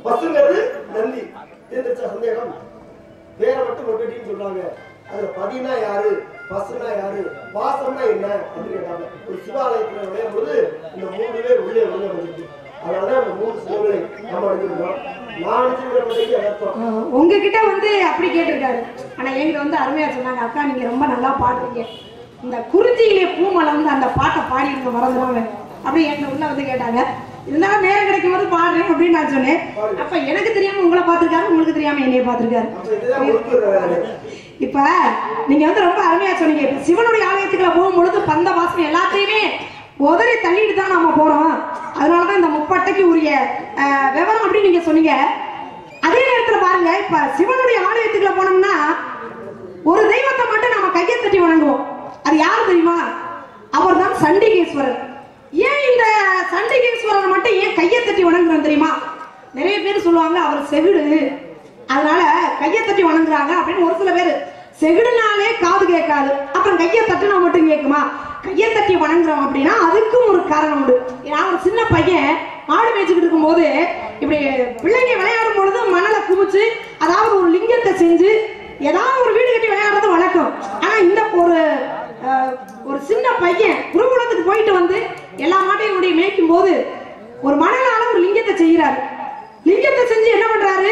பசுங்கிறது நந்தி. தீர்ந்துச்சா சந்தேகம்? வேற மட்டும் ஒட்டின்னு சொல்றாங்க. அதுல பதினா யாரு, பசுனா யாரு, பாசம்னா என்ன அப்படின்னு கேட்டாங்க. ஒரு சிவாலயத்துல விளையாடும் போது இந்த 3 பேர் உள்ளே வந்துருக்கு. அதனாலதான் அந்த 3 சிவங்களை நம்ம அடிச்சிருக்கோம். நான் அடிச்சிருக்க அர்த்தம். உங்ககிட்ட வந்து அப்படி கேட்டிருக்காரு. ஆனா எங்க வந்து அருமையா சொன்னாங்க, அக்கா நீங்க ரொம்ப நல்லா பாடுறீங்க, இந்த குறிஞ்சியிலே பூமலை வந்து அந்த பாட்டை பாடி இருக்க மறந்துடுவாங்க அப்படி எங்க உள்ள வந்து கேட்டாங்க. இருந்தாலும் நேரம் கிடைக்கும் போது பாடுறேன் அப்படின்னு நான் சொன்னேன். அப்ப எனக்கு தெரியாம உங்களை பார்த்திருக்காரு, உங்களுக்கு தெரியாம என்னைய பார்த்திருக்காரு. இப்ப நீங்க வந்து ரொம்ப அருமையா சொன்னீங்க. இப்ப சிவனுடைய ஆலயத்துக்குள்ள போகும்பொழுது பந்த வாசனை எல்லாத்தையுமே உதறி தள்ளிட்டு தான் நாம போறோம். அதனாலதான் இந்த முப்பட்டைக்கு உரிய விவரம் அப்படின்னு நீங்க சொன்னீங்க. அதே நேரத்துல பாருங்க, இப்ப சிவனுடைய ஆலயத்துக்குள்ள போனோம்னா ஒரு தெய்வத்தை மட்டும் நம்ம கையை தட்டி வணங்குவோம். அது யாரு தெரியுமா? அவர் தான் சண்டிகேஸ்வரர். ஏன் இந்த சண்டிகேஸ்வரர் மட்டும் ஏன் கையை தட்டி வணங்குறோம் தெரியுமா? நிறைய பேர் சொல்லுவாங்க அவர் செவிடு, அதனால கையை தட்டி வணங்குறாங்க அப்படின்னு. ஒரு சில பேர் செவிடுனாலே காது கேட்காது, அப்புறம் கையை தட்டினா மட்டும் கேட்குமா? கையை தட்டி வணங்குறோம் அப்படின்னா அதுக்கும் ஒரு காரணம் உண்டு. நான் ஒரு சின்ன பையன் மாடு மேய்ச்சிக்கிட்டு இருக்கும் போது இப்படி பிள்ளைங்க விளையாடும் பொழுது மணலை குமிச்சு அதாவது ஒரு லிங்கத்தை செஞ்சு ஏதாவது ஒரு வீடு கட்டி விளையாடுறது வழக்கம். ஆனா இந்த ஒரு சின்ன பையன் குருகுலத்துக்கு போயிட்டு வந்து எல்லா மாட்டையும் மேய்க்கும் போது ஒரு மணலால ஒரு லிங்கத்தை செய்யறாரு. லிங்கத்தை செஞ்சு என்ன பண்றாரு,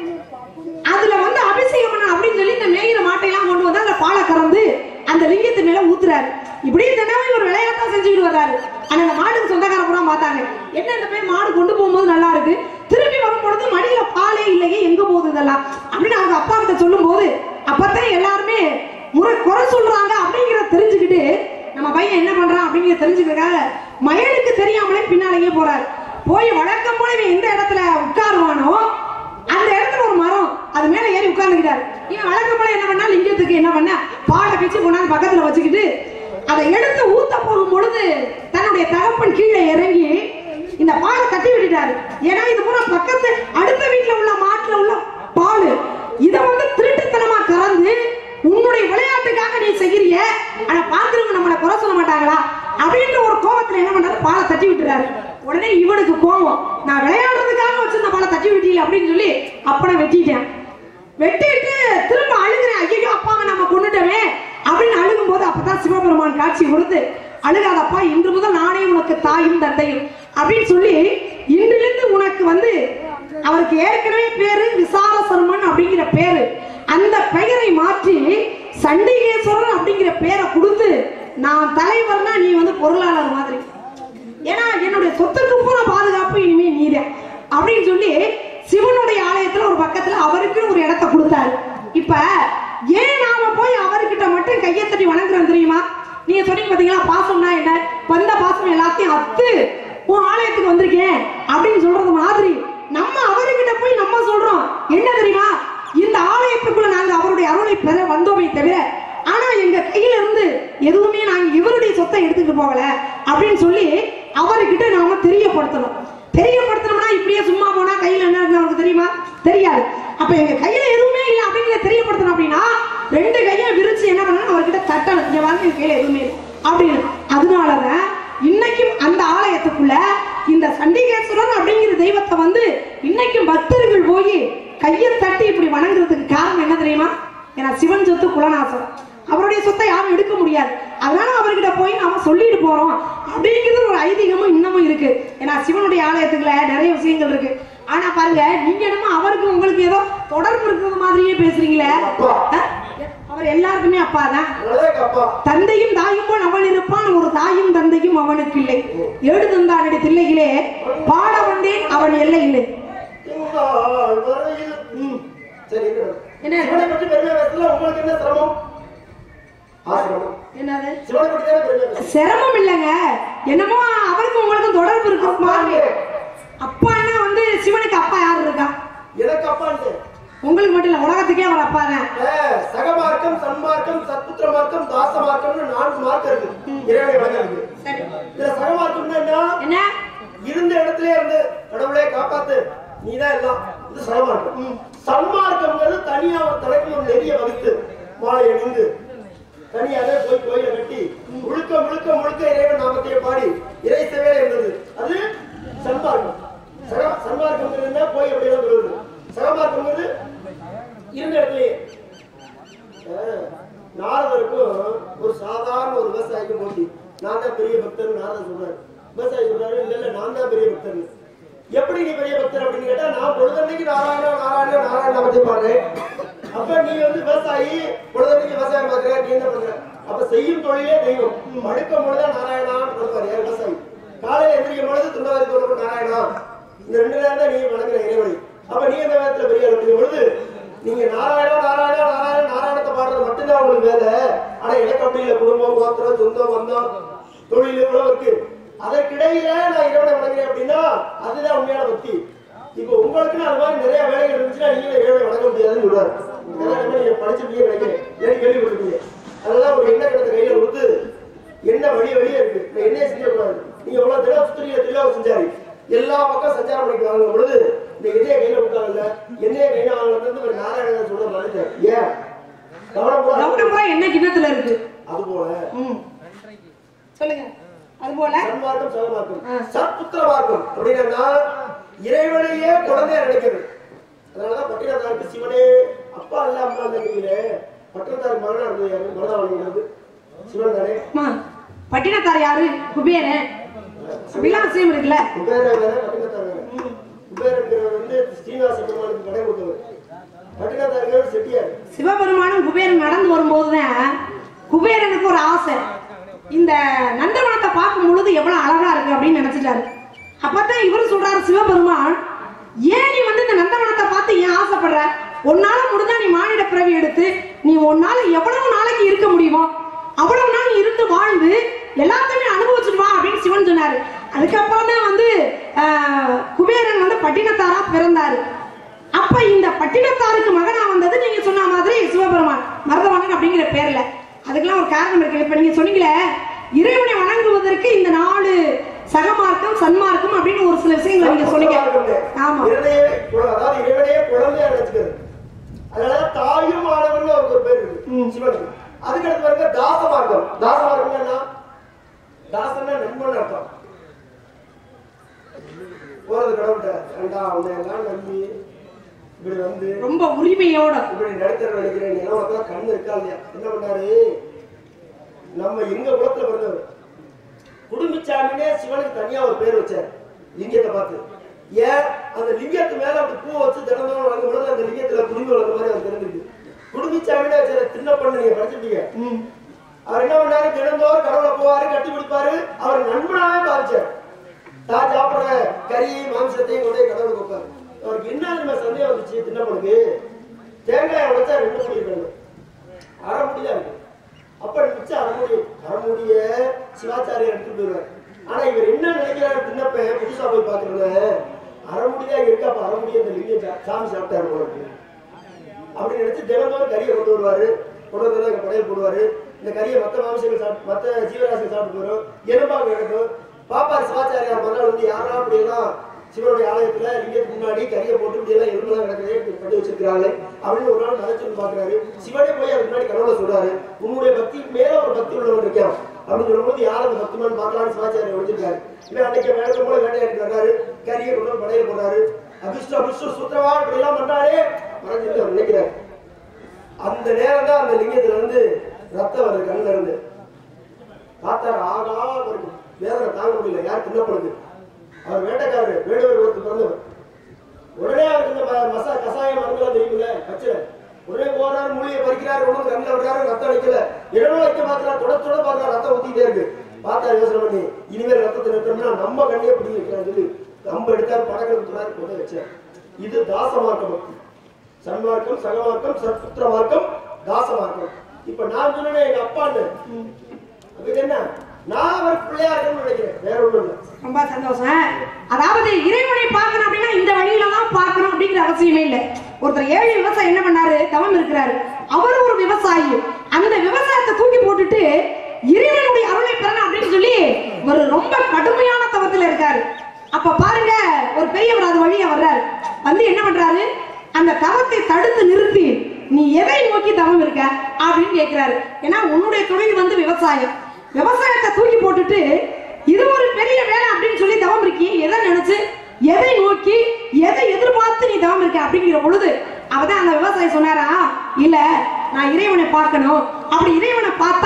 அதுல வந்து அபிஷேகம் பண்ண அப்படின்னு சொல்லி இந்த மேய்கிற மாட்டையெல்லாம் கொண்டு வந்து அந்த பாலை கறந்து அந்த லிங்கத்து மேல ஊத்துறாரு. இப்படி தினமும் ஒரு விளையாட்டா செஞ்சுக்கிட்டு வர்றாரு. ஆனா அந்த மாடுக்கு சொந்தக்கார பூரா பார்த்தாங்க, என்ன இந்த போய் மாடு கொண்டு போகும்போது நல்லா இருக்கு, திருப்பி வரும்பொழுது மடியில பாலே இல்லையே, எங்க போகுது இதெல்லாம் அப்படின்னு அவங்க அப்பா கிட்ட சொல்லும் போது அப்பதான் எல்லாருமே குறை சொல்றாங்க அப்படிங்கிறத தெரிஞ்சுக்கிட்டு நம்ம பையன் என்ன பண்றான் அப்படிங்கிறத தெரிஞ்சுக்கிறதுக்காக மயனுக்கு தெரியாமலே பின்னாலேயே போறாரு. போய் வழக்கம் போல எந்த இடத்துல உட்காருவானோ அந்த இடத்துல ஒரு மரம், அது மேல ஏறி உட்கார்ந்துக்கிட்டாரு. இவன் வழக்கம் போல என்ன பண்ணா, லிங்கத்துக்கு என்ன பண்ண பாலை பிச்சு கொண்டாந்து பக்கத்துல வச்சுக்கிட்டு அதை எடுத்து ஊத்த போகும் பொழுது தன்னுடைய தகப்பன் கீழே இறங்கி இந்த பாலை தட்டி விட்டுட்டாரு. ஏன்னா இது பூரா பக்கத்து அடுத்த வீட்டுல உள்ள மாட்டுல உள்ள பால், இதை வந்து திருட்டுத்தனமா கறந்து உன்னுடைய விளையாட்டுக்காக நீ செய்கிறிய, ஆனா பாக்குறவங்க நம்மளை குறை சொல்ல மாட்டாங்களா அப்படின்ற ஒரு கோபத்துல என்ன பண்றாரு, பாலை தட்டி விட்டுறாரு. உடனே இவனுக்கு கோபம், நான் விளையாடுறதுக்காக வச்சிருந்த பாலை தட்டி விட்டீங்க அப்படின்னு சொல்லி அப்பனை வெட்டிட்டேன். வெட்டிட்டு திரும்ப அழுகிறேன், ஐயோ அப்பாவை நம்ம கொண்டுட்டவே அப்படின்னு அழுகும் போது அப்பதான் சிவபெருமான் காட்சி கொடுத்து, அழுகாதப்பா, இன்று முதல் நானே உனக்கு தாயும் தந்தையும் அப்படின்னு சொல்லி இன்றிலிருந்து உனக்கு வந்து அவருக்கு ஏற்கனவே பேரு விசால சர்மன் அப்படிங்கிற பேரு, அந்த பெயரை மாற்றி சண்டிகேஸ்வரன் அப்படிங்கிற பேரை கொடுத்து, நான் தலைவர்னா நீ வந்து பொருளாளர் மாதிரி, ஏன்னா என்னுடைய சொத்துக்கு பூரா பாதுகாப்பு இனிமே நீதான் அப்படின்னு சொல்லி சிவனுடைய ஆலயத்துல ஒரு பக்கத்துல அவருக்கு ஒரு இடத்தை கொடுத்தாரு. இப்ப ஏன் நாம போய் அவர்கிட்ட மட்டும் கையை தட்டி வணங்குறோம் தெரியுமா? நீங்க சொன்னீங்க பாத்தீங்களா, பாசம்னா என்ன, வந்த பாசம் எல்லாத்தையும் அத்து உன் ஆலயத்துக்கு வந்திருக்கேன் அப்படின்னு சொல்றது மாதிரி நம்ம அவர்கிட்ட போய் நம்ம சொல்றோம் என்ன தெரியுமா, இந்த ஆலயத்துக்குள்ள நாங்க அவருடைய அருளை பெற வந்தோமே தவிர, ஆனா எங்க கையில இருந்து எதுவுமே நாங்க இவருடைய சொத்தை எடுத்துக்கிட்டு போகல அப்படின்னு சொல்லி அவர்கிட்ட நாம தெரியப்படுத்தணும். தெரியப்படுத்தணும்னா இப்படியே சும்மா போனா கையில என்ன இருக்கு அவருக்கு தெரியுமா? தெரியாது. அப்ப எங்க கையில எதுவுமே இல்லை அப்படிங்கிறத தெரியப்படுத்தணும். அப்படின்னா 2 கையை விரிச்சு என்ன பண்ணணும், அவர்கிட்ட தட்டணும், இங்க வாங்க எங்க கையில எதுவுமே இல்லை அப்படின்னு. அதனாலதான் இன்னைக்கும் அந்த ஆலயத்துக்குள்ள இந்த சண்டிகேஸ்வரர் அப்படிங்கிற தெய்வத்தை வந்து இன்னைக்கும் பக்தர்கள் போய் கையை தட்டி இப்படி வணங்குறதுக்கு காரணம் என்ன தெரியுமா? ஏன்னா சிவன் சொத்து குலநாசம், அவருடைய சொத்தை யாரும் எடுக்க முடியாது. அதனால அவர்கிட்ட போய் நாம சொல்லிட்டு போறோம் அப்படிங்கிறது ஒரு ஐதீகமும் இன்னமும் இருக்கு. ஏன்னா சிவனுடைய ஆலயத்துக்குள்ள நிறைய விஷயங்கள் இருக்கு. ஆனா பாருங்க, நீங்க என்னமோ அவருக்கு உங்களுக்கு ஏதோ தொடர்பு இருக்கிறது மாதிரியே பேசுறீங்களே. அவர் எல்லாருக்குமே அப்பா தான், தந்தையும் தாயும் போல் அவன் இருப்பான், ஒரு தாயும் தந்தையும் அவனுக்கு இல்லை. ஏடு தந்தானடி தில்லைகளே பாட வந்தேன் அவன் எல்லை இல்லை. சிரமம் இல்லைங்க, என்னமோ அவருக்கு உங்களுக்கு தொடர்பு இருக்கு மாதிரி. அப்பான்னா வந்து சிவனுக்கு அப்பா யாரு இருக்கா? எனக்கு அப்பா உங்களுக்கு மட்டும் இல்ல, உலகத்துக்கே அவர் அப்பா தான். சகமார்க்கம், சன்மார்க்கம், சத்புத்திர மார்க்கம், தாச மார்க்கம்னு 4 மார்க்கம் இருக்கு. இறைவனை வணங்குறது. சரி, இதுல சகமார்க்கம்னா என்ன? இருந்த இடத்துல இருந்து கடவுளே காப்பாத்து, நீதான் எல்லாம், இது சகமார்க்கம். சன்மார்க்கம்ங்கிறது தனியா ஒரு தலைக்கு ஒரு நெறிய வகுத்து மாலை அணிந்து தனியாவே போய் கோயிலை கட்டி முழுக்க முழுக்க முழுக்க இறைவன் நாமத்தையே பாடி இறை சேவையில இருந்தது, அது சன்மார்க்கம். சன்மார்க்கம் போய் அப்படியே விவசாயிக்கும் போட்டி. நான் தான் பெரிய பக்தர் நான் சொல்றாரு. விவசாயி சொல்றாரு இல்ல நான் தான் பெரிய பக்தர். எப்படி நீ பெரிய பக்தர் அப்படின்னு கேட்டா நான் பொழுதன்னைக்கு நாராயணா நாராயணா நாராயண பத்தி பாடுறேன். அப்ப நீ விவசாயி பொழுதன்னைக்கு விவசாயம் பாக்குற நீ என்ன பண்ற? அப்ப செய்யும் தொழிலே தெய்வம். படுக்கும் பொழுதுதான் நாராயணான்னு சொல்லுவாரு விவசாயி. காலையில எந்திரிக்கும் பொழுது துண்டவாதி தோழப்ப நாராயணா. இந்த 2 நேரம் தான் நீ வணங்குற இறைவனை. அப்ப நீ எந்த நேரத்துல பெரிய அப்படிங்கும் பொழுது நீங்க நாராயணா நாராயணா நாராயண நாராயணத்தை பாடுறது மட்டும்தான் உங்களுக்கு வேலை. ஆனா எனக்கு அப்படி இல்லை. குடும்பம் கோத்திரம் சொந்தம் வந்தம் தொழில் இவ்வளவு இருக்கு. அதற்கிடையில நான் இறைவனை வணங்குறேன் அப்படின்னா அதுதான் உண்மையான பக்தி. இப்ப உங்களுக்கு அது மாதிரி நிறைய வேலைகள் இருந்துச்சுன்னா நீங்க இறைவனை வணங்க முடியாதுன்னு சொல்றாரு. நீங்க படிச்சிருக்கீங்க நினைக்கிறேன், ஏன் கேள்விப்பட்டிருக்கீங்க. அதெல்லாம் ஒரு எண்ணெய் கிடந்த கையில கொடுத்து என்ன வெளியே இருக்கு எண்ணெயை செஞ்சக்கூடாது. நீங்க எவ்வளவு தினம் சுத்திரியை திருவிழா செஞ்சாரு எல்லா பக்கம் சஞ்சாரம் பண்ணிட்டு வாங்க பொழுது இந்த எண்ணெயை கையில கொடுத்தாங்கல்ல எண்ணெயை கையில வாங்கினது ஒரு நாராயணன் சொல்ல மறைச்சார். ஏன் கவனம் என்ன கிண்ணத்துல இருக்கு. அது போல சொல்லுங்க. அதுபோல சன்மார்க்கம் சகமார்க்கம் சத்புத்திர மார்க்கம் அப்படின்னா இறைவனையே குழந்தையா நினைக்கிறது. அதனாலதான் பட்டினத்தாருக்கு சிவனே அப்பா இல்ல அம்மா இல்ல. பட்டினத்தாருக்கு மகனா இருந்தது யாரு? மனதாவணி சிவன் தானே. பட்டினத்தார் யாரு? குபேரன். விஷயம் இருக்குல்ல. குபேரன் வேற பட்டினத்தார் வேற. குபேரன் ஸ்ரீனிவாச பெருமானுக்கு கடை கொடுத்தவர். பட்டினத்தார் செட்டியார். சிவபெருமானும் குபேரன் நடந்து வரும்போதுதான் குபேரனுக்கு ஒரு ஆசை. இந்த நந்தவனத்தை பார்க்கும் பொழுது எவ்வளவு அழகா இருக்கு அப்படின்னு நினைச்சிட்டாரு. அப்பதான் இவரு சொல்றாரு சிவபெருமான், ஏன் நீ இந்த நந்தவனத்தை பார்த்து ஏன் ஆசைப்படுற? உன்னால முடிஞ்சா நீ மானிட பிறவி எடுத்து நீ உன்னால எவ்வளவு நாளைக்கு இருக்க முடியுமோ அவ்வளவு நாள் இருந்து வாழ்ந்து எல்லாத்தையுமே அனுபவிச்சுட்டு வா அப்படின்னு சிவன் சொன்னாரு. அதுக்கப்புறம் தான் குபேரன் பட்டினத்தாரா பிறந்தாரு. அப்ப இந்த பட்டினத்தாருக்கு மகனா வந்தது நீங்க சொன்ன மாதிரி சிவபெருமான் மருதவண்ணன் அப்படிங்கிற பேர்ல. அதுக்கெல்லாம் ஒரு காரணம் இருக்கு. இப்ப நீங்க சொன்னீங்களே இறைவனை வணங்குவதற்கு இந்த 4 சகமார்க்கம் சன்மார்க்கம் அப்படின்னு ஒரு சில விஷயங்களை நீங்க சொன்னீங்க. ஆமா, அதாவது இறைவனையே குழந்தையா நினைச்சுக்கிறது. அதனால தாயும் ஆனவர்கள் அவருக்கு ஒரு பேர் இருக்கு சிவனுக்கு. அதுக்கடுத்து பாருங்க தாசமார்க்கம். தாசமார்க்கம் என்ன? தாசன்னா நண்பன் அர்த்தம். போறது கடவுள்கிட்ட ரெண்டா அவனை எல்லாம் நம்பி இப்படி ரொம்ப உரிமையோட இப்படி நடத்த நினைக்கிறேன். நிலவரத்துல கண்ணு இருக்கா இல்லையா? என்ன பண்ணாரு? நம்ம எங்க குலத்துல பிறந்தவர் குடும்பிச்சாமினே சிவனுக்கு தனியா ஒரு பேர் வச்சார் லிங்கத்தை பார்த்து. ஏன் அந்த லிங்கத்து மேல அப்படி பூ வச்சு தினந்தோறும் வழங்கும் பொழுது அந்த லிங்கத்துல குடும்பி வளர்ந்த மாதிரி அவர் தெரிஞ்சிருக்கு. குடும்பிச்சாமினே சின்ன பண்ணு நீங்க படிச்சிருப்பீங்க. அவர் என்ன பண்ணாரு? தினந்தோறும் கடவுளை போவாரு, கட்டி பிடிப்பாரு. அவர் நண்பனாவே பாதிச்சார். தான் சாப்பிடுற கறி மாம்சத்தையும் கொண்டே கடவுளுக்கு வைப்பாரு. அவருக்கு என்ன சந்தேகம் வந்துச்சு? சின்ன பொண்ணுக்கு தேங்காய் உடைச்சா 2 முடி இருக்கணும், அரை முடியா இருக்கு. அப்ப மிச்சம் அரைமுடிய சிவாச்சாரியா எடுத்துட்டு போயிருவார். ஆனா இவர் என்ன நினைக்கிறாரு? சின்னப்ப புதுசா போய் பாக்குறது அரைமுடிதான் இருக்கு. அப்ப அரைமுடிய இந்த லிங்க சாமி சாப்பிட்டாரு போல அப்படின்னு நினைச்சு தினந்தோறும் கறியை கொண்டு வருவாரு. கொண்டு வந்து படையல் போடுவாரு. இந்த கறியை மத்த மாம்சங்கள் மத்த ஜீவராசிகள் சாப்பிட்டு போயிடும். எலும்பாக எடுக்கும். பாப்பாரு சிவாச்சாரியார் மறுநாள் யாரா அப்படியெல்லாம் சிவனுடைய ஆலயத்துல லிங்கத்துக்கு முன்னாடி கறியை போட்டு இப்படி எல்லாம் எலும்புலாம் கிடக்குது பண்ணி வச்சிருக்காங்க அப்படின்னு ஒரு நாள் நினைச்சு பாக்குறாரு. சிவனே போய் அதுக்கு முன்னாடி கடவுளை சொல்றாரு, உன்னுடைய பக்திக்கு மேல ஒரு பக்தி உள்ளவன் இருக்கான் அப்படின்னு சொல்லும்போது யார் அந்த பக்திமான் பார்க்கலான்னு சிவாச்சாரியை வச்சிருக்காரு. இவன் அன்னைக்கு வேலைக்கு போல வேட்டையாட்டு வர்றாரு. கறியை கொண்டு படையில போடுறாரு. அபிஷ்ட சுத்திரவா இப்படி எல்லாம் பண்றாரு மறைஞ்சிட்டு அவர் நினைக்கிறாரு. அந்த நேரம் தான் அந்த லிங்கத்துல ரத்தம் வருது கண்ணுல இருந்து. பார்த்தாரு, ஆகா இருக்கும். வேதனை தாங்க முடியல. யார் சின்ன பொழுது அவர் வேட்டைக்காரரு, வேடுவர் ஒருத்தர் பிறந்தவர். உடனே அவருக்கு இந்த கசாயம் மருந்துலாம் தெரியுமில்ல பச்சை. உடனே போறாரு, மூலியை பறிக்கிறாரு, உடம்பு கண்ணில் விடுறாரு, ரத்தம் அடிக்கல. இடமும் வைக்க பார்க்கிறார், தொட பார்க்கிறார், ரத்தம் ஊத்திட்டே இருக்கு. பார்த்தா யோசனை பண்ணி இனிமேல் ரத்தத்தை நிறுத்தம்னா நம்ம கண்ணியே பிடி வைக்கிறார் சொல்லி கம்பு எடுத்தார், படங்கள் கொடுத்தாரு, கொண்டு வச்சார். இது தாசமார்க்க பக்தி. சன்மார்க்கம் சகமார்க்கம் சத்புத்திர மார்க்கம் தாசமார்க்கம். இப்ப நான் சொன்னேன் எங்க அப்பான்னு, அதுக்கு என்ன நான் அவர் பிள்ளையா இருக்கணும்னு நினைக்கிறேன், வேற ஒண்ணும் இல்லை. ரொம்ப சந்தோஷம். அதாவது இறைவனை பார்க்கணும் அப்படின்னா இந்த வழியில தான் பார்க்கணும் அப்படிங்கிற அவசியமே இல்லை. ஒருத்தர் ஏழை விவசாயி என்ன பண்ணாரு? தவம் இருக்கிறாரு. அவர் ஒரு விவசாயி. அந்த விவசாயத்தை தூக்கி போட்டுட்டு இறைவனுடைய அருளை பெறணும் அப்படின்னு சொல்லி ஒரு ரொம்ப கடுமையான தவத்துல இருக்காரு. அப்ப பாருங்க, ஒரு பெரியவர் அது வழியா வர்றாரு. என்ன பண்றாரு? அந்த தவத்தை தடுத்து நிறுத்தி நீ எதை நோக்கி தவம் இருக்க அப்படின்னு கேட்கிறாரு. ஏன்னா உன்னுடைய தொழில் விவசாயம். விவசாயத்தை தூக்கி போட்டுட்டு இது ஒரு பெரிய வேலை அப்படின்னு சொல்லி தவம் இருக்கியே, எதை நினைச்சு எதை நோக்கி எதை எதிர்பார்த்து நீ தவம் இருக்க அப்படிங்கிற பொழுது அவதான் அந்த விவசாயி சொன்னாரா, இல்ல நான் இறைவனை பார்க்கணும். அப்படி இறைவனை பார்த்தா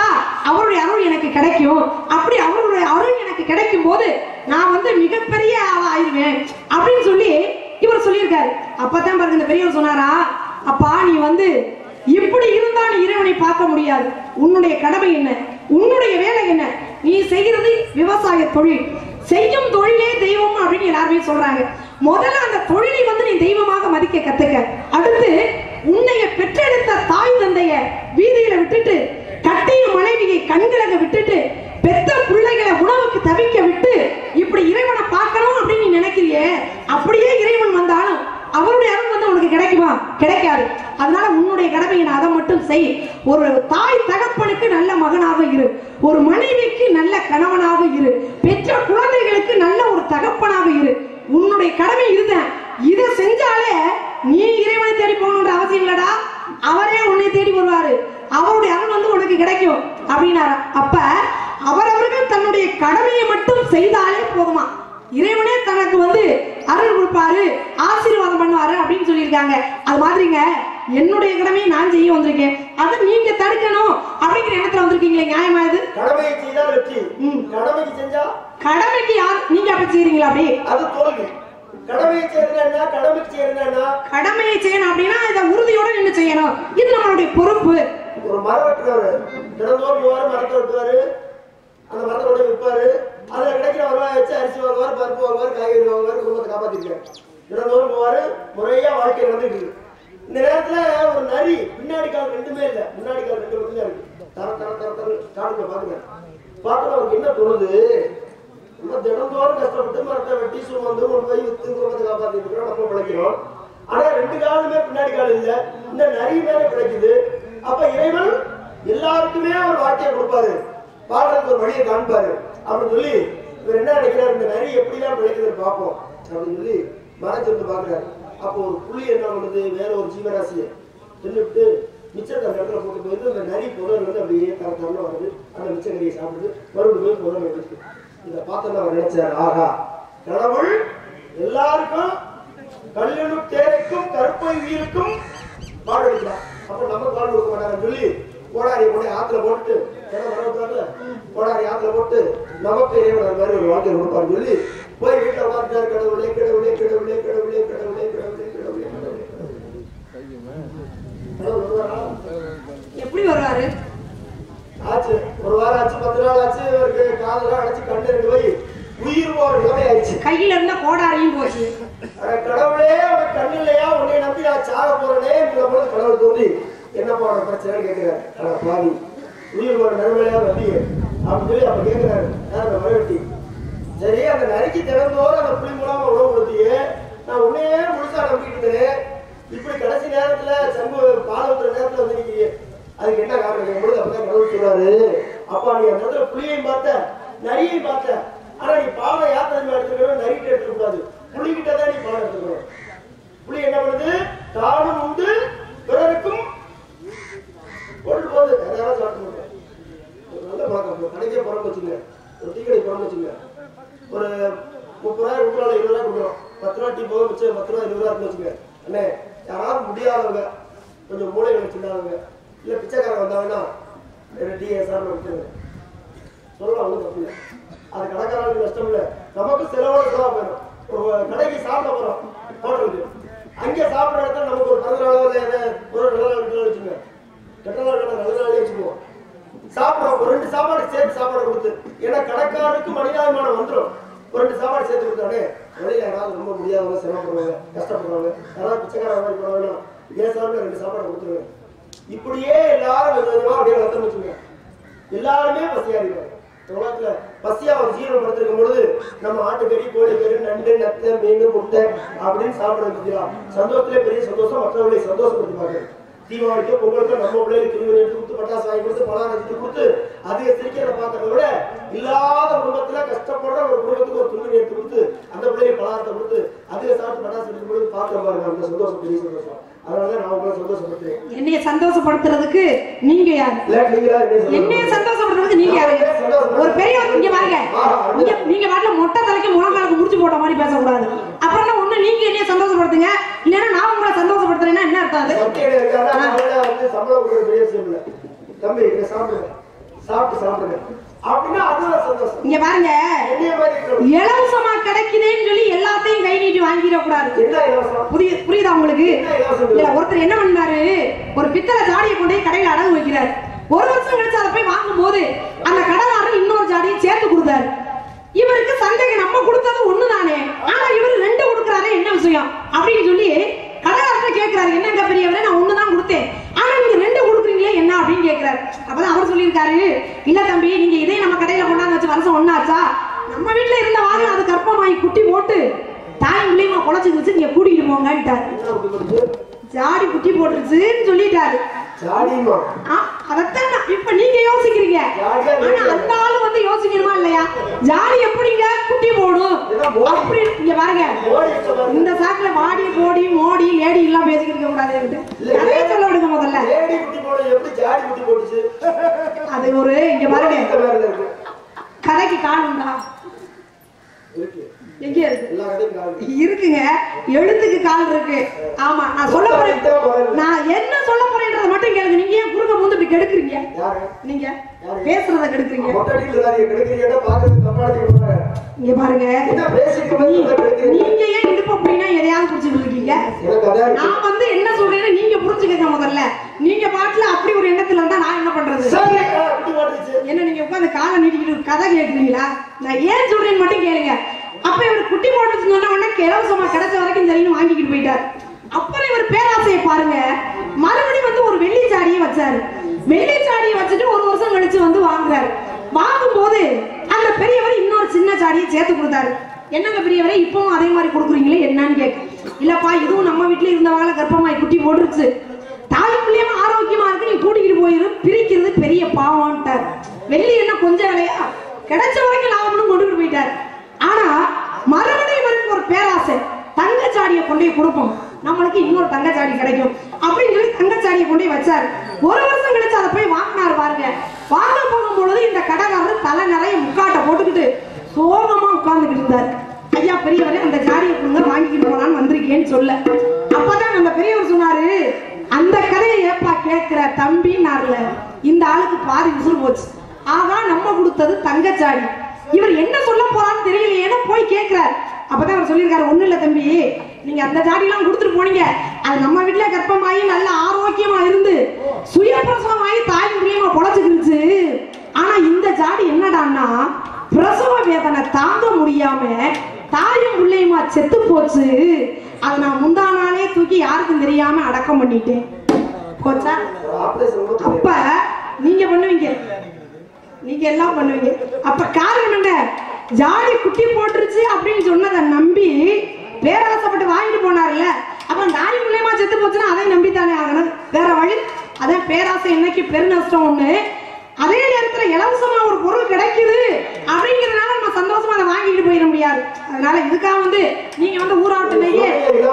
அவருடைய அருள் எனக்கு கிடைக்கும். அப்படி அவருடைய அருள் எனக்கு கிடைக்கும் போது நான் வந்து மிகப்பெரிய ஆளா ஆயிருவேன் அப்படின்னு சொல்லி இவர் சொல்லியிருக்காரு. அப்பதான் பாருங்க இந்த பெரியவர் சொன்னாரா, அப்பா நீ வந்து இப்படி இருந்தா நீ இறைவனை பார்க்க முடியாது. உன்னுடைய கடமை என்ன, உன்னுடைய வேலை என்ன, நீ செய்கிறது விவசாய தொழில், செய்யும் தொழிலே தெய்வம் அப்படின்னு எல்லாருமே சொல்றாங்க. முதல்ல அந்த தொழிலை வந்து நீ தெய்வமாக மதிக்க கத்துக்க. அடுத்து உன்னைய பெற்றெடுத்த தாய் தந்தைய வீதியில விட்டுட்டு, கட்டிய மனைவியை கண்கலக விட்டுட்டு, பெத்த பிள்ளைகளை உணவுக்கு தவிக்க விட்டு இப்படி இறைவனை பார்க்கணும் அப்படின்னு நீ நினைக்கிறியே, அப்படியே இறைவன் வந்தாலும் அவருடைய அருள் வந்து உனக்கு கிடைக்குமா? கிடைக்காது. அதனால உன்னுடைய கடமையை அதை மட்டும் செய். ஒரு தாய் தகப்பனுக்கு நல்ல மகனாக இரு, ஒரு மனைவிக்கு நல்ல கணவனாக இரு, பெற்ற குழந்தைகளுக்கு நல்ல ஒரு தகப்பனாக இரு. உன்னுடைய கடமை இதுதான். இதை செஞ்சாலே நீ இறைவனை தேடி போகணுன்ற அவசியம் இல்லடா, அவரே உன்னை தேடி வருவாரு, அவருடைய அருள் வந்து உனக்கு கிடைக்கும் அப்படின்னாரா. அப்ப அவரவர்கள் தன்னுடைய கடமையை மட்டும் செய்தாலே போதுமா, இறைவனே தனக்கு வந்து அருள் கொடுப்பாரு, ஆசீர்வாதம் பண்ணுவாரு அப்படின்னு சொல்லியிருக்காங்க. அது மாதிரிங்க என்னுடைய கடமையை நான் செய்ய வந்திருக்கேன், அதை நீங்க தடுக்கணும் அப்படிங்கிற எண்ணத்துல வந்திருக்கீங்களே, நியாயமா இது? கடமையை செய்தால் வெற்றி, கடமைக்கு செஞ்சா கடமைக்கு யார் நீங்க அப்படி செய்றீங்களா? அப்படி அது தோல்வி. கடமையை செய்யறதுன்னா கடமைக்கு செய்யறதுன்னா கடமையை செய்யணும் அப்படின்னா இதை உறுதியோட நின்று செய்யணும், இது நம்மளுடைய பொறுப்பு. ஒரு மரம் வெட்டுறாரு, தினந்தோறும் போவாரு, மரத்தை வெட்டுவாரு, அந்த மரத்தோட விற்பாரு, அதுல கிடைக்கிற வருவாயை வச்சு அரிசி வாங்குவார், பருப்பு வாங்குவார், காய்கறி வாங்குவார், குடும்பத்தை காப்பாத்திருக்காரு. தினந்தோறும் போவாரு, முறையா வாழ்க்கை நடந்துட்டு இருக்கு. இந்த நேரத்துல ஒரு நரி, பின்னாடி கால் ரெண்டுமே இல்ல, முன்னாடி கால் ரெண்டு மட்டும் தான் இருக்கு. தர தர தர தர காடுல பாக்குறேன். பார்த்து அவருக்கு என்ன தோணுது, நம்ம தினந்தோறும் கஷ்டப்பட்டு மரத்தை வெட்டி சுமந்து ஒரு போய் வித்து குடும்பத்தை காப்பாத்திட்டு இருக்கிறோம், நம்ம பிழைக்கிறோம். ஆனா ரெண்டு காலுமே பின்னாடி கால் இல்ல, இந்த நரி மேலே பிழைக்குது. அப்ப இறைவன் எல்லாருக்குமே ஒரு வாழ்க்கையை கொடுப்பாரு, பாடுறதுக்கு ஒரு வழியை காண்பாரு அப்படின்னு சொல்லி இவர் என்ன நினைக்கிறார், இந்த நரி எப்படிலாம் பிழைக்குதுன்னு பார்ப்போம் அப்படின்னு சொல்லி மறைச்சிருந்து பாக்குறாரு. அப்போ ஒரு புலி என்ன பண்ணுது, வேற ஒரு ஜீவராசியை தின்னுட்டு மிச்சத்தை அந்த இடத்துல போட்டு போயிட்டு அந்த நரி புதர் வந்து அப்படியே தரத்தரமா வருது, அந்த மிச்ச கறியை சாப்பிடுது, மறுபடியும் போய் புதர் எடுத்து. இதை பார்த்தோன்னா அவர் நினைச்சார், ஆகா கடவுள் எல்லாருக்கும் கல்லூர் தேரைக்கும் கருப்பை உயிருக்கும் பாடு எடுக்கலாம், அப்ப நம்ம பாடு கொடுக்க மாட்டாங்கன்னு சொல்லி கோடாரியை கொண்டு ஆத்துல போட்டு கோடாரி ஆத்துல போட்டு நமக்கு இறைவன் மாதிரி ஒரு வாழ்க்கை கொடுப்பாரு சொல்லி போய் வீட்டுல உட்காந்துட்டாரு. கடவுளே கடவுளே கடவுளே கடவுளே கடவுளே கடவுளே கடவுளே எப்படி வருவாரு? ஆச்சு ஒரு வாரம் ஆச்சு, 10 நாள் ஆச்சு, இவருக்கு காதெல்லாம் அடைச்சு கண்ணு ரெண்டு போய் உயிர் போற நிலைமை ஆயிடுச்சு. கையில இருந்த கோடாரியும் போச்சு. கடவுளே உனக்கு கண்ணு இல்லையா, உன்னை நம்பி நான் சாக போறேனே போது கடவுள் தோன்றி என்னப்பா உனக்கு பிரச்சனைன்னு கேட்கிறாரு. பாவி உயிர் போற நிலைமையா நம்பிய அப்படின்னு சொல்லி அப்ப கேட்கிறாரு அந்த மரவெட்டி. சரி அந்த நரிக்கு திறந்தோடு அந்த புளி மூலமா உணவு கொடுத்தியே, நான் உன்னையே முழுசா நம்பிக்கிட்டு இருந்தேன், இப்படி கடைசி நேரத்துல சம்பு பால் ஊத்துற நேரத்துல வந்து நிற்கிறீங்க, அதுக்கு என்ன காரணம் கேட்கும்போது அப்பதான் கடவுள் சொல்றாரு, அப்பா நீ அந்த இடத்துல புளியையும் பார்த்த நரியையும் பார்த்த, ஆனா நீ பாலை யாத்திரை எடுத்துக்கணும், நரிக்கிட்ட எடுத்துக்க கூடாது, புளிகிட்ட தான் நீ பாலை எடுத்துக்கணும். புளி என்ன பண்ணுது, தானும் உண்டு பிறருக்கும் கொண்டு போகுது. யாராவது சாப்பிட்டு போடுறேன் ஒரு நல்ல பழக்கம், கடைக்கே புறம் வச்சுங்க, ஒரு டீ கடை புறம் வச்சுங்க, ஒரு 30 ரூபாய் 20 ரூபாய் 20 ரூபாய் கொடுக்குறோம், 10 ரூபாய் டீ போக வச்சு 10 ரூபாய் 20 ரூபாய் வச்சுங்க. அண்ணே யாராவது முடியாதவங்க, கொஞ்சம் மூளை வச்சுருந்தாங்க, இல்ல பிச்சைக்காரங்க வந்தாங்கன்னா 2 டீ சாப்பிட வச்சுருங்க சொல்லலாம், ஒன்றும் தப்பு இல்லை. அது கடைக்காரங்களுக்கு கஷ்டம் இல்லை, நமக்கு செலவோட செலவா போயிடும். ஒரு கடைக்கு சாப்பிட போறோம் ஹோட்டலுக்கு, அங்கே சாப்பிட்ற இடத்துல நமக்கு ஒரு 15 நாளோ இல்லை ஒரு நல்ல நாள் வச்சுங்க, கெட்ட நாள் நல்ல நாளே வச்சுக்குவோம். சாப்பிட்றோம் ஒரு 2 சாப்பாடு சேர்த்து சாப்பாடு கொடுத்து, ஏன்னா கடைக்காரனுக்கு மனிதாபிமானம் வந்துடும், ஒரு 2 சாப்பாடு சேர்த்து கொடுத்தானே வெளியில யாராவது ரொம்ப முடியாதவங்க சிரமப்படுவாங்க கஷ்டப்படுறவங்க யாராவது பிச்சைக்கார மாதிரி போனாங்கன்னா ஏன் சாப்பிட 2 சாப்பாடு கொடுத்துருவேன். இப்படியே எல்லாரும் கொஞ்சமா அப்படியே வளர்த்து வச்சுங்க, எல்லாருமே பசியாடிடுவாங்க. உலகத்துல பசியா ஒரு ஜீவனம் படுத்திருக்கும் பொழுது நம்ம ஆட்டுக்கறி கோழிக்கறி நண்டு நத்தை மீன் முட்டை அப்படின்னு சாப்பிட சந்தோஷத்திலே பெரிய சந்தோஷம், மற்றவர்களை சந்தோஷப்படுத்தி பார்க்கறது. தீபாவளிக்கோ பொங்கலுக்கோ நம்ம பிள்ளைகளுக்கு திருவிழா எடுத்து கொடுத்து பட்டாசு வாங்கி கொடுத்து பணம் எடுத்து கொடுத்து அதிக சிரிக்கிறத பார்க்கறத விட இல்லாத குடும்பத்துல கஷ்டப்படுற ஒரு குடும்பத்துக்கு ஒரு துணி எடுத்து கொடுத்து அந்த பிள்ளைக்கு பலகாரத்தை கொடுத்து அதிக சாப்பிட்டு பட்டாசு எடுத்து கொடுத்து பார்க்க பாருங்க, அந்த சந்தோஷம் பெரிய சந்தோஷம். அதனாலதான் நான் உங்களை சந்தோஷப்படுத்துறேன். என்னைய சந்தோஷப்படுத்துறதுக்கு நீங்க யாரு? என்னைய சந்தோஷப்படுத்துறதுக்கு நீங்க யாரு? ஒரு பெரியவர் இங்க பாருங்க, நீங்க பாட்டுல மொட்டை தலைக்கு முழங்காலுக்கு முடிச்சு போட்ட மாதிரி பேசக்கூடாது. அப்புறம் ஒண்ணு நீங்க என்னைய சந்தோஷப்படுத்துங்க, இல்லைன்னா நான் உங்களை சந்தோஷப்படுத்துறேன்னா என்ன அர்த்தம்? அது சம்பளம் கொடுக்குற பெரிய விஷயம் இல்ல தம்பி, இதை சாப்பிடுங்க சாப்பிடுங்க அப்படின்னா அதுதான் சந்தோஷம். இங்க பாருங்க, இலவசமா கிடைக்குதுன்னு சொல்லி எல்லாத்தையும் கை நீட்டி வாங்கிடக்கூடாது. புரியுதா உங்களுக்கு? ஒருத்தர் என்ன பண்ணாரு, ஒரு பித்தளை ஜாடியை கொண்டு போய் கடையில அடகு வைக்கிறார். ஒரு வருஷம் கழிச்சு அதை போய் வாங்கும் போது அந்த கடைக்காரர் இன்னொரு ஜாடியை சேர்த்து கொடுத்தாரு. இவருக்கு சந்தேகம், நம்ம கொடுத்தது ஒண்ணுதானே, ஆனா இவரு 2 கொடுக்குறாரு, என்ன விஷயம் அப்படின்னு சொல்லி கடைக்காரர் கேட்கிறாரு. என்னங்க பெரியவரே, நான் ஒண்ணுதான் கொடுத்தேன், ஆனா நீங்க 2 கொடுக்குறீங்களே என்ன அப்படின்னு கேட்கிறாரு. அப்பதான் அவர் சொல்லியிருக்காரு, இல்ல தம்பி, நீங்க இதே நம்ம கடையில கொண்டாந்து வச்சு வருஷம் ஒண்ணாச்சா, நம்ம வீட்டுல இருந்த வாங்க அது கர்ப்பமாயி குட்டி போட்டு தாய் பிள்ளைமா குழச்சிருச்சு, நீங்க கூட்டிட்டு போங்கன்ட்டாரு. ஜாடி குட்டி போட்டுருச்சுன்னு சொல்லிட்டாரு. அதத்தான் இப்ப நீங்க யோசிக்கிறீங்க, ஆனா அந்த ஆளு வந்து யோசிக்கணுமா இல்லையா? ஜாடி எப்படிங்க குட்டி போடும் அப்படி? இங்க பாருங்க, இந்த சாக்குல மாடி போடி மோடி லேடி எல்லாம் பேசிக்கிட்டு கூடாது, அதே சொல்ல விடுங்க முதல்ல. அது ஒரு, இங்க பாருங்க, கதைக்கு காணும்டா, எங்க இருக்கு? இருக்குங்க, எழுத்துக்கு கால் இருக்கு. ஆமா, நான் சொல்ல போறேன், நான் என்ன சொல்ல போறேன்றத மட்டும் கேளுங்க. நீங்க ஏன் குறுக்க முந்து இப்படி கெடுக்குறீங்க? நீங்க பேசுறத கெடுக்குறீங்க. இங்க பாருங்க, நீங்க ஏன் இடுப்பு அப்படின்னா எதையாவது புடிச்சுட்டு இருக்கீங்க? நான் வந்து என்ன சொல்றேன்னு நீங்க புரிஞ்சுக்கங்க முதல்ல. நீங்க பாட்டுல அப்படி ஒரு எண்ணத்துல இருந்தா நான் என்ன பண்றது? என்ன நீங்க உட்காந்து காலை நீட்டிக்கிட்டு கதை கேட்குறீங்களா? நான் ஏன் சொல்றேன்னு மட்டும் கேளுங்க. அப்ப இவர் குட்டி போட்டு சொன்ன உடனே இலவசமா கிடைச்ச வரைக்கும் சரின்னு வாங்கிக்கிட்டு போயிட்டார். அப்புறம் இவர் பேராசையை பாருங்க, மறுபடியும் வந்து ஒரு வெள்ளி சாடியை வச்சாரு. வெள்ளி சாடியை வச்சுட்டு ஒரு வருஷம் கழிச்சு வந்து வாங்குறாரு. வாங்கும் போது அந்த பெரியவர் இன்னொரு சின்ன சாடியை சேர்த்து கொடுத்தாரு. என்னங்க பெரியவரே, இப்பவும் அதே மாதிரி கொடுக்குறீங்களே என்னன்னு கேட்க. இல்லப்பா, இதுவும் நம்ம வீட்டுல இருந்தவாங்க கர்ப்பமாய் குட்டி போட்டுருச்சு, தாய் பிள்ளையமா ஆரோக்கியமா இருக்கு, நீ கூட்டிக்கிட்டு போயிரு, பிரிக்கிறது பெரிய பாவம்ட்டார். வெள்ளி என்ன கொஞ்சம் விலையா, கிடைச்ச வரைக்கும் லாபம்னு கொண்டுட்டு போயிட்டார். ஆனா மறுபடியும் இவருக்கு ஒரு பேராசை, தங்கச்சாடியை கொண்டு போய் கொடுப்போம், நம்மளுக்கு இன்னொரு தங்கச்சாடி கிடைக்கும் அப்படின்னு சொல்லி தங்கச்சாடியை கொண்டு போய் வச்சாரு. ஒரு வருஷம் கழிச்சு அதை போய் வாங்கினாரு. பாருங்க, வாங்க போகும் பொழுது இந்த கடைக்காரர் தலை நிறைய முக்காட்டை போட்டுக்கிட்டு சோகமா உட்கார்ந்துக்கிட்டு இருந்தாரு. ஐயா பெரியவரே, அந்த ஜாடியை கொடுங்க, வாங்கிக்கிட்டு போனான்னு வந்திருக்கேன்னு சொல்ல. அப்பதான் அந்த பெரியவர் சொன்னாரு, அந்த கதையை ஏப்பா கேட்கிற தம்பின்னாருல, இந்த ஆளுக்கு பாதி விசில் போச்சு. ஆகா, நம்ம கொடுத்தது தங்கச்சாடி, இவர் என்ன சொல்ல போறான்னு தெரியலையேன்னு போய் கேட்கிறார். அப்பதான் அவர் சொல்லியிருக்காரு, ஒண்ணு இல்ல தம்பி, நீங்க அந்த ஜாடி எல்லாம் கொடுத்துட்டு போனீங்க, அது நம்ம வீட்டுல கர்ப்பமாயி நல்ல ஆரோக்கியமா இருந்து சுயப்பிரசவமாயி தாய் பிள்ளையமா பொழைச்சுக்கிருச்சு. ஆனா இந்த ஜாடி என்னடான்னா, பிரசவ வேதனை தாங்க முடியாம தாயும் பிள்ளையுமா செத்து போச்சு. அதை நான் முந்தா நாளே தூக்கி யாருக்கும் தெரியாம அடக்கம் பண்ணிட்டேன். போச்சா? அப்ப நீங்க பண்ணுவீங்க, நீங்க எல்லாம் பண்ணுவீங்க. அப்ப காரணம் என்ன? ஜாடி குட்டி போட்டுருச்சு அப்படின்னு சொன்னதை நம்பி பேராசப்பட்டு வாங்கிட்டு போனார்ல. அப்ப தாய் மூலியமா செத்து போச்சுன்னா அதை நம்பித்தானே ஆகணும், வேற வழி. அதான் பேராசை இன்னைக்கு பெருநஷ்டம் ஒண்ணு. அதே நேரத்துல இலவசமா ஒரு பொருள் கிடைக்குது அப்படிங்கிறதுனால நம்ம சந்தோஷமா அதை வாங்கிட்டு போயிட முடியாது. அதனால இதுக்காக வந்து நீங்க வந்து ஊராட்டுலயே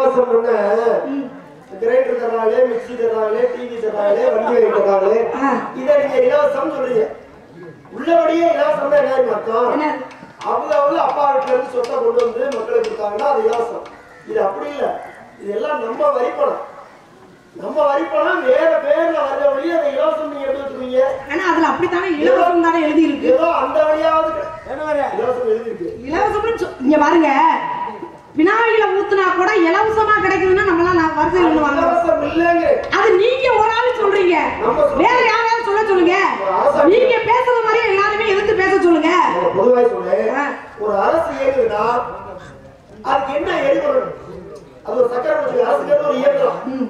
கிரைண்டர் தராங்களே, மிக்சி தராங்களே, டிவி தராங்களே, வண்டி தராங்களே, இதை நீங்க இலவசம் சொல்றீங்க. உள்ளபடியே இலவசம் தான் என்ன அர்த்தம்? அவங்க அப்பா வீட்டுல இருந்து சொத்தை கொண்டு வந்து மக்களுக்கு கொடுத்தாங்கன்னா அது இலவசம். இது அப்படி இல்லை, இதெல்லாம் நம்ம வரிப்பணம். நம்ம வரிப்பணம் வேற பேர்ல வர்ற வழியே அதை இலவசம் நீங்க எடுத்து வச்சுக்கீங்க. ஆனா அதுல அப்படித்தானே இலவசம் தானே எழுதி இருக்கு. ஏதோ அந்த வழியாவது இலவசம் எழுதி இருக்கு. இலவசம் இங்க பாருங்க, விநாயகல ஊத்துனா கூட இலவசமா கிடைக்குதுன்னா நம்மளால வரிசை பண்ணுவாங்க. அது நீங்க ஒரு ஆள் சொல்றீங்க, வேற யாராவது சொல்ல சொல்லுங்க. நீங்க பேசுற மாதிரி எல்லாருமே எதிர்த்து பேச சொல்லுங்க. பொதுவாக சொல்றேன், ஒரு அரசு இயங்குதுன்னா அதுக்கு என்ன எரிபொருள்? அது ஒரு சக்கரவர்த்தி அரசுக்கு ஒரு இயந்திரம்.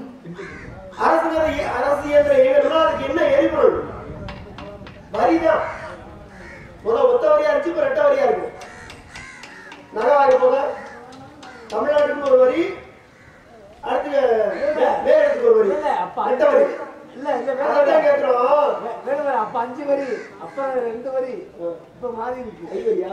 அரசு இயந்திரம் இயங்கணும்னா அதுக்கு என்ன எரிபொருள்? வரிதான். முதல் ஒத்த வரியா இருந்துச்சு, இப்ப ரெட்ட வரியா இருக்கு. நகை வாங்க போக தமிழ்நாட்டுக்கு ஒரு வரி, அடுத்து வேறதுக்கு ஒரு வரி, ரெட்ட வரி. அதான் கேட்கிறோம். அப்ப 5 வரி, அப்ப 2 வரி, இப்ப மாறி இருக்கு.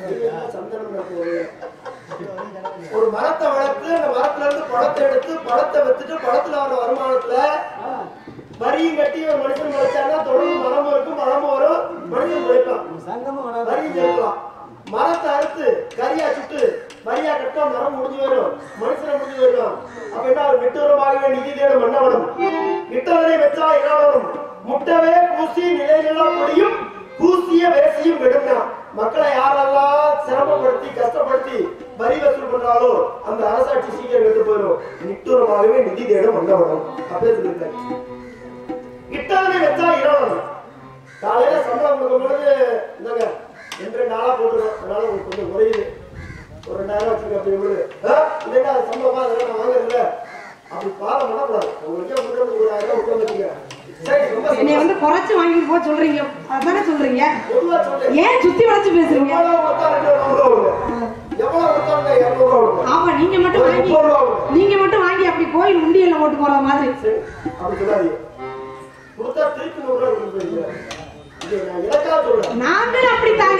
ஒரு மரத்தை வளர்த்து அந்த மரத்துல இருந்து பழத்தை எடுத்து பழத்தை வித்துட்டு பழத்துல வர வருமானத்துல வரியும் கட்டி ஒரு மனுஷன் முளைச்சாங்கன்னா தொடர்ந்து மரமும் இருக்கும், பழமும் வரும், மனுஷன் முளைப்பான், வரியும் சேர்க்கலாம். மரத்தை அறுத்து கரியா சுட்டு வரியா கட்டா மரம் முடிஞ்சு வரும், மனுஷனை முடிஞ்சு வரும். அப்ப என்ன, ஒரு வெட்டுவரமாக நிதி தேடும் மன்னவனும் விட்டவரை வச்சா இளவனும் முட்டவே பூசி நிலையிலா பொடியும் கூசிய வேசியும் விடும்னா மக்களை யாரெல்லாம் சிரமப்படுத்தி கஷ்டப்படுத்தி வரி வசூல் பண்றாலோ அந்த அரசாட்சி சீக்கிரம் கெட்டு போயிடும். நிட்டூரமாகவே நிதி தேடும் வந்தவனும் அப்படியே சொல்லியிருக்காங்க. கிட்டானை வச்சா இரவணும். காலையில சம்பளம் கொடுக்கும் பொழுது இந்தாங்க 2 நாளா போட்டுருக்கோம், அதனால உங்களுக்கு கொஞ்சம் குறையுது, ஒரு 2000 வச்சுருக்க அப்படிங்கும்போது இல்லைன்னா சம்பளமா அதெல்லாம் நான் வாங்குறதில்ல அப்படி பாடம் பண்ணக்கூடாது. உங்களுக்கே உங்களுக்கு ஒரு 1000 உட்காந்து வச்சுங்க. என்னை வந்து குறைச்சு வாங்கிட்டு போக சொல்றீங்க, அதானே சொல்றீங்க? ஏன் சுத்தி வளைச்சு பேசுறீங்க? ஆமா, நீங்க மட்டும் வாங்கி அப்படி கோயில் உண்டியல்ல போட்டு போற மாதிரி. நாங்களும் அப்படித்தாங்க.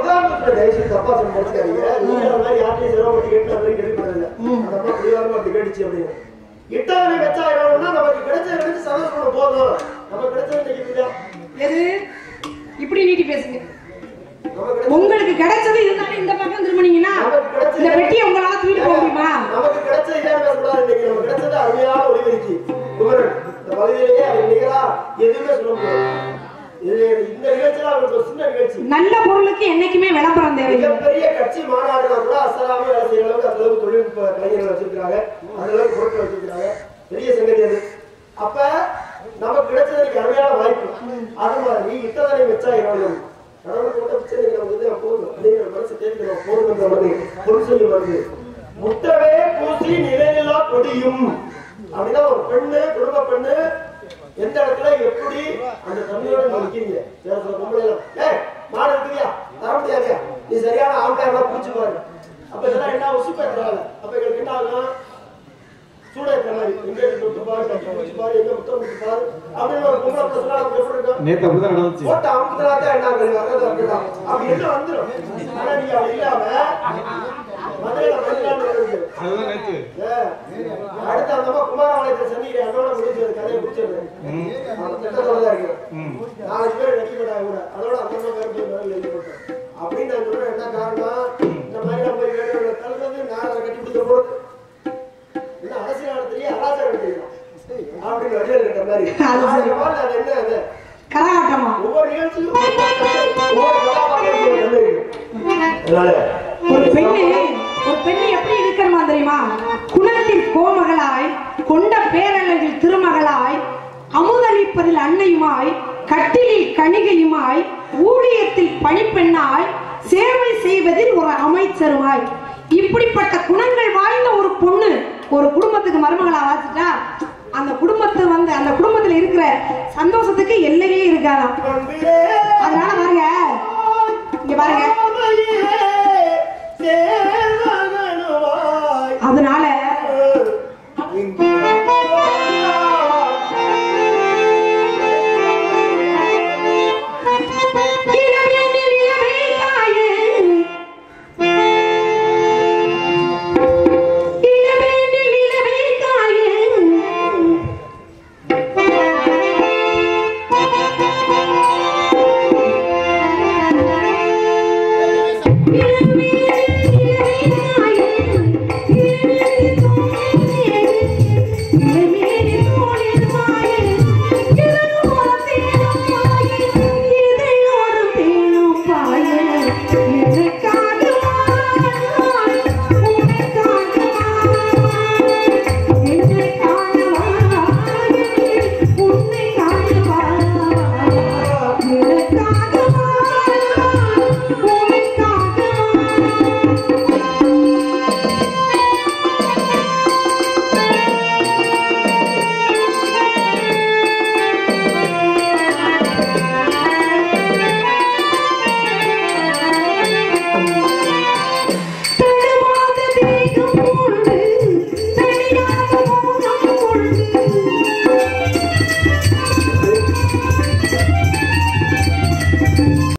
இட்டாவை வச்சா நமக்கு கிடைச்ச சந்தோஷம் போதும். நமக்கு கிடைச்சது எது இப்படி நீட்டி பேசுங்க. உங்களுக்கு கிடைச்சது இருந்தாலும் இந்த பக்கம் திரும்பினீங்கன்னா இந்த பெட்டியை உங்களால தூக்கிட்டு போக முடியுமா? நமக்கு கிடைச்சது இதான் பேசக்கூடாது. இன்னைக்கு நமக்கு கிடைச்சது அருமையான ஒளிவரிச்சு குமரன். இந்த பகுதியிலேயே அது நிகழா எதுவுமே சொல்ல முடியாது. இந்த நிகழ்ச்சியில அவருக்கு ஒரு சின்ன நிகழ்ச்சி. நல்ல பொருளுக்கு என்னைக்குமே விளம்பரம் தேவை. மிகப்பெரிய கட்சி மாநாடுல கூட அசலாம வேலை செய்யற அளவுக்கு அந்த அளவுக்கு தொழில்நுட்ப கலைஞர்கள் வச்சிருக்காங்க, அந்த அளவுக்கு பொருட்கள் வச்சிருக்காங்க. பெரிய சங்கதி அது. அப்ப நமக்கு கிடைச்சதுக்கு அருமையான வாய்ப்பு. அது மாதிரி இட்டதனை வச்சா இரவலும் கடவுள் போட்ட பிச்சை நமக்கு போதும் அப்படிங்கிற மனசு தேர்ந்து போதுங்கிற மாதிரி பொருள் சொல்லி வருது. முட்டவே பூசி நிலையில்லா கொடியும் அப்படின்னா ஒரு பெண்ணு, குடும்ப பெண்ணு எந்த இடத்துல எப்படி அந்த தண்ணியோட நிற்கிறீங்க. வேற சில பொம்பளை மாடு இருக்குதியா தர முடியாதியா, நீ சரியான ஆள்காரெல்லாம் பூச்சி பாரு. அப்ப இதெல்லாம் என்ன உசுப்ப இருக்கிறாங்க. அப்ப எங்களுக்கு என்ன ஆகும்? சூட இருக்கிற மாதிரி எங்க தொட்டு பாரு, பூச்சி பாரு, எங்க முத்தம் முட்டு பாரு அப்படின்னு ஒரு பொம்பளை பிரச்சனை எப்படி இருக்கும்? போட்ட அமுக்குதான் என்ன வரதான் அப்படி என்ன வந்துடும். ஆனா நீங்க அப்படி இல்லாம மதுரையில அடுத்த அந்த குமாரபாளையத்தை சந்திக்கிற அதோட முடிஞ்சது, கதையை முடிச்சது. அந்த திட்டத்தோடதான் இருக்கு. 4 பேர் நடிக்கப்பட்டாங்க கூட, அதோட அந்த பேர் போய் எழுதிப்பட்டோம் அப்படின்னு நான் சொல்றேன். என்ன காரணம்? இந்த மாதிரி நம்ம போய் வேலை தள்ளுறது நான் அதை கட்டி பிடிக்க போறது என்ன அரசியல் தெரியும், அராஜகம் தெரியும் அப்படின்னு வழியில் இருக்கிற மாதிரி அது என்ன அது கரகாட்டமா? ஒவ்வொரு நிகழ்ச்சியும் ஒவ்வொரு கதாபாத்திரம் ஒரு பெண்ணு எப்படி இருக்கணுமா தெரியுமா? குணத்தில் கோமகளாய், கொண்ட பேரழகில் திருமகளாய், அமுதளிப்பதில் அன்னையுமாய், கட்டிலில் கணிகையுமாய், ஊழியத்தில் பணிப்பெண்ணாய், சேவை செய்வதில் ஒரு அமைச்சருமாய், இப்படிப்பட்ட குணங்கள் வாய்ந்த ஒரு பொண்ணு ஒரு குடும்பத்துக்கு மருமகளா வாசிட்டா அந்த குடும்பத்துல இருக்கிற சந்தோஷத்துக்கு எல்லையே இருக்காதான். அதனால பாருங்க, இங்க பாருங்க, அதனால Yeah.